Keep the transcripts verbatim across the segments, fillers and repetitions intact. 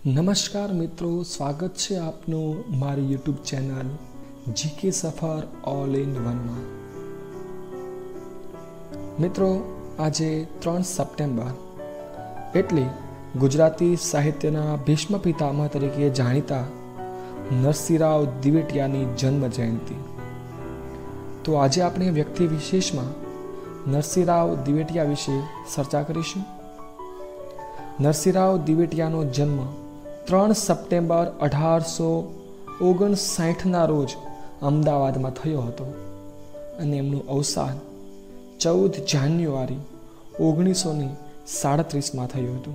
નમસ્કાર મિત્રો, સ્વાગત છે આપનું મારી યુટ્યુબ ચેનલ જીકે સફર ઓલ ઇન વનમાં. મિત્રો, આજે ત્રણ સપ્ટેમ્બર એટલે ગુજરાતી સાહિત્યના ભીષ્મ પિતામહ તરીકે જાણીતા નરસિંહરાવ દિવેટિયાની જન્મ જયંતિ. તો આજે આપણે વ્યક્તિ વિશેષમાં નરસિંહરાવ દિવેટિયા વિશે ચર્ચા કરીશું. નરસિંહરાવ દિવેટિયાનો જન્મ ત્રણ સપ્ટેમ્બર અઢારસો ઓગણસાઠના રોજ અમદાવાદમાં થયો હતો અને એમનું અવસાન ચૌદ જાન્યુઆરી ઓગણીસો ને સાડત્રીસમાં થયું હતું.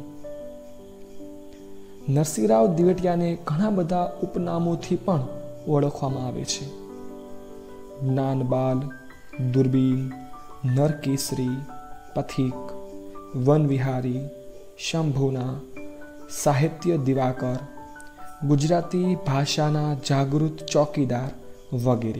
નરસિંહરાવ દિવેટિયાને ઘણા બધા ઉપનામોથી પણ ઓળખવામાં આવે છે. જ્ઞાનબાલ, દૂરબીન, નરકેસરી, પથિક, વનવિહારી, શંભુના, સાહિત્ય દિવાકર, ગુજરાતી ભાષાના જાગૃત ચોકીદાર વગેરે.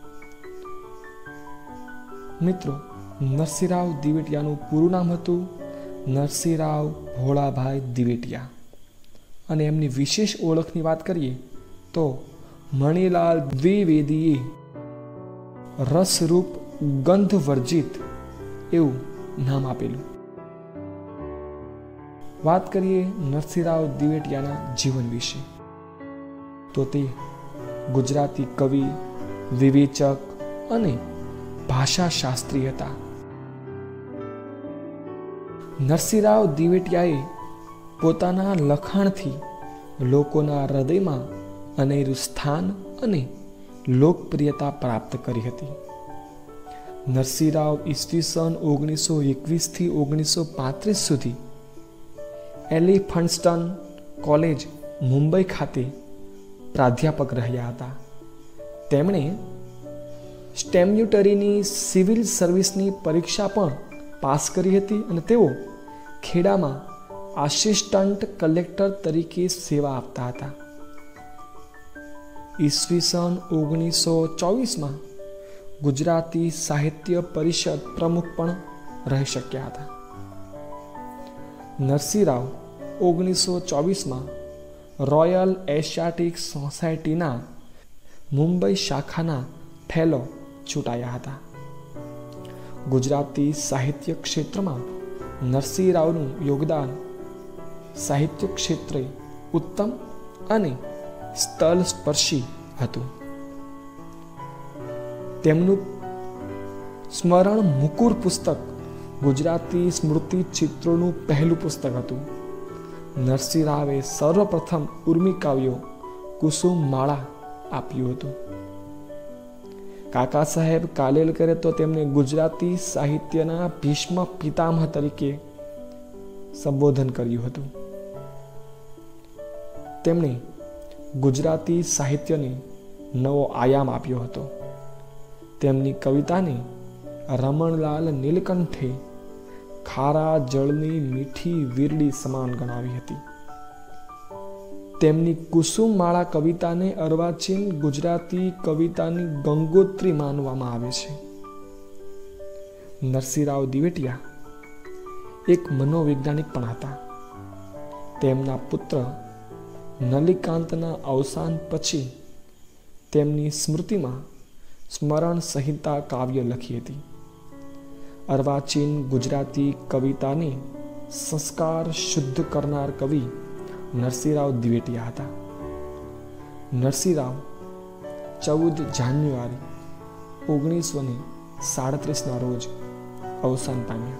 મિત્રો, નરસિંહરાવ દિવેટિયાનું પૂરું નામ હતું નરસિંહરાવ ભોળાભાઈ દિવેટિયા અને એમની વિશેષ ઓળખની વાત કરીએ તો મણિલાલ દ્વિવેદીએ રસરૂપ ગંધ વર્જિત એવું નામ આપેલું. વાત કરીએ નરસિંહરાવ દિવેટિયાના જીવન વિશે તો તે ગુજરાતી કવિ, વિવેચક અને ભાષાશાસ્ત્રી હતા. નરસિંહરાવ દિવેટિયાએ પોતાના લખાણથી લોકોના હૃદયમાં અનેરું સ્થાન અને લોકપ્રિયતા પ્રાપ્ત કરી હતી. નરસિંહરાવ ઈસવીસન ઓગણીસો એકવીસ થી ઓગણીસો પાંત્રીસ સુધી એલિફન્સ્ટન કોલેજ મુંબઈ ખાતે પ્રાધ્યાપક રહ્યા હતા. તેમણે સ્ટેમ્યુટરીની સિવિલ સર્વિસની પરીક્ષા પણ પાસ કરી હતી અને તેઓ ખેડામાં આસિસ્ટન્ટ કલેક્ટર તરીકે સેવા આપતા હતા. ઈસવીસન ઓગણીસો ચોવીસમાં ગુજરાતી સાહિત્ય પરિષદ પ્રમુખ પણ રહી શક્યા હતા. નરસિંહરાવ ઓગણીસો ચોવીસમાં રોયલ એશિયાટિક સોસાયટીના મુંબઈ શાખાના ફેલો ચૂંટાયા હતા. ગુજરાતી સાહિત્ય ક્ષેત્રમાં નરસિંહરાવનું યોગદાન સાહિત્ય ક્ષેત્રે ઉત્તમ અને સ્થળસ્પર્શી હતું. તેમનું સ્મરણ મુકુર પુસ્તક ગુજરાતી સ્મૃતિ ચિત્રોનું પહેલું પુસ્તક હતું. નરસિંહરાવે સર્વપ્રથમ ઉર્મી કાવ્યો કુસુમ માળા આપ્યું હતું. કાકા સાહેબ કાલેલકરે તો તેમને ગુજરાતી સાહિત્યના ભીષ્મ પિતામહ તરીકે સંબોધન કર્યું હતું. તેમણે ગુજરાતી સાહિત્યને નવો આયામ આપ્યો હતો. તેમની કવિતાને રમણલાલ નીલકંઠે ખારા જળની મીઠી વીરડી સમાન ગણાવી હતી. તેમની કુસુમ માળા કવિતાને અર્વાચીન ગુજરાતી કવિતાની ગંગોત્રી માનવામાં આવે છે. નરસિંહરાવ દિવેટિયા એક મનોવૈજ્ઞાનિક પણ હતા. તેમના પુત્ર નલિકાંતના અવસાન પછી તેમની સ્મૃતિમાં સ્મરણ સંહિતા કાવ્ય લખી હતી. અર્વાચીન ગુજરાતી કવિતાને સંસ્કાર શુદ્ધ કરનાર કવિ નરસિંહરાવ દિવેટિયા હતા. નરસિંહરાવ ચૌદ જાન્યુઆરી ઓગણીસો ને સાડત્રીસના રોજ અવસાન પામ્યા.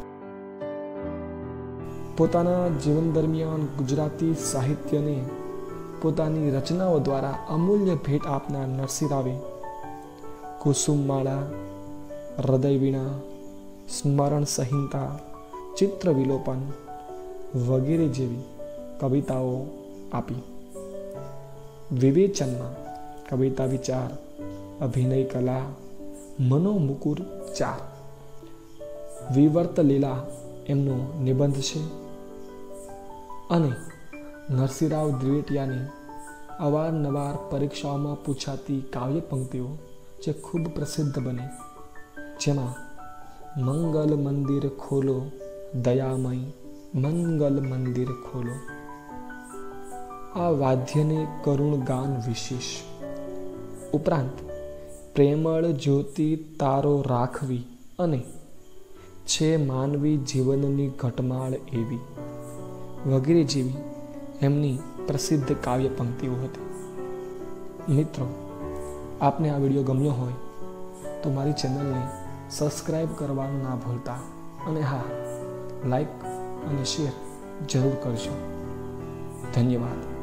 પોતાના જીવન દરમિયાન ગુજરાતી સાહિત્યને પોતાની રચનાઓ દ્વારા અમૂલ્ય ભેટ આપનાર નરસિંહરાવે કુસુમમાળા, હૃદયવીણા, સ્મરણ સંહિતા, ચિત્ર વિલોપન વગેરે જેવી કવિતાઓ આપી. વિવેચનમાં કવિતા વિચાર, અભિનય કલા, મનોમુકુર ચાર, વિવર્ત લીલા એમનો નિબંધ છે અને નરસિંહરાવ દિવેટિયાની અવારનવાર પરીક્ષાઓમાં પૂછાતી કાવ્ય પંક્તિઓ જે ખૂબ પ્રસિદ્ધ બની, જેમાં મંગલ મંદિર ખોલો દયામય મંગલ મંદિર ખોલો આ વાદ્યને કરુણ ગાન વિશેષ. ઉપરાંત પ્રેમળ જ્યોતિ તારો રાખવી અને છે માનવી જીવનની ઘટમાળ એવી વગેરે જેવી એમની પ્રસિદ્ધ કાવ્ય પંક્તિઓ હતી. મિત્રો, આપને આ વિડીયો ગમ્યો હોય તો મારી ચેનલને સબસ્ક્રાઈબ કરવાનું ના ભૂલતા અને હા, લાઈક અને શેર જરૂર કરજો. ધન્યવાદ.